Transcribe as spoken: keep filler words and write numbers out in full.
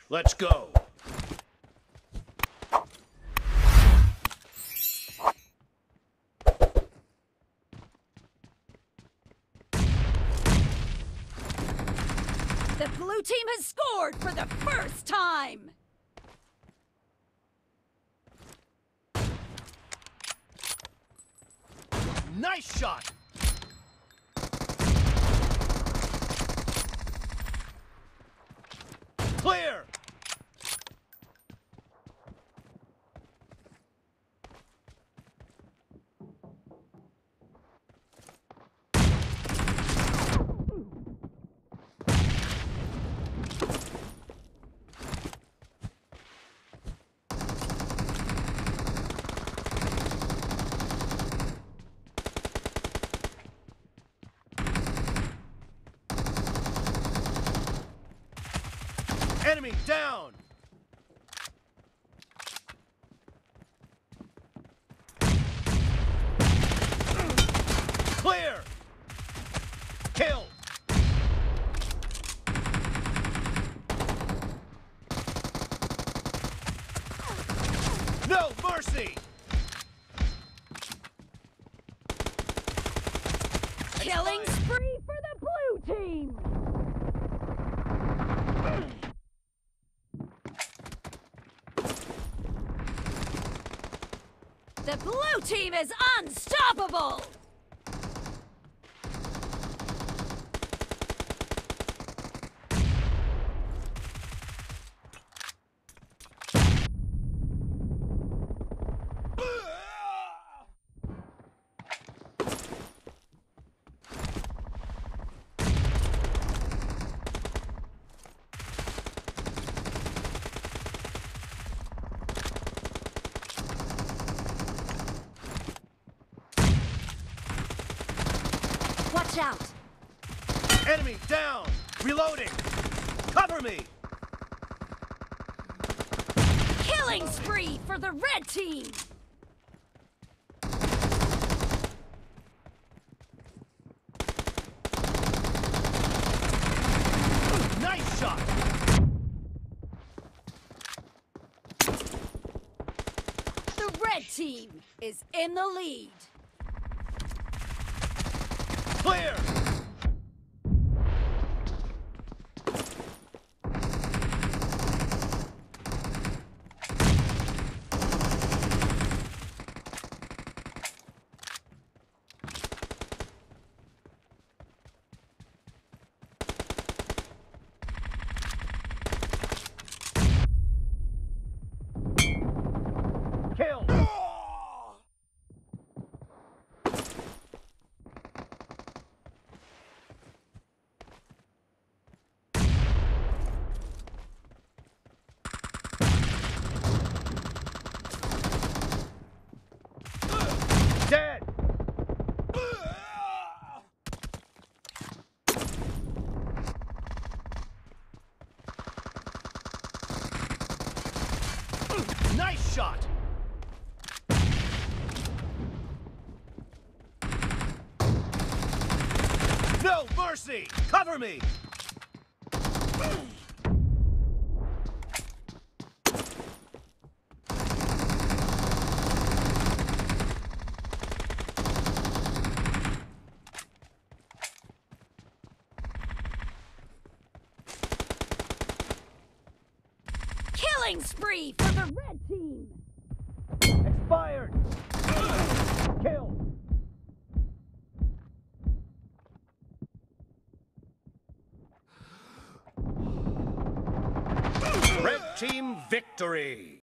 Let's go. The blue team has scored for the first time! Nice shot! Clear! Enemy down! Clear! Kill! No mercy! Killing spree for the blue team! The blue team is unstoppable! Watch out! Enemy down! Reloading! Cover me! Killing spree for the red team! Nice shot! The red team is in the lead. Clear! Kill! Dead! Nice shot! No mercy! Cover me! Killing spree for the red team! Expired! Kill! Red team victory!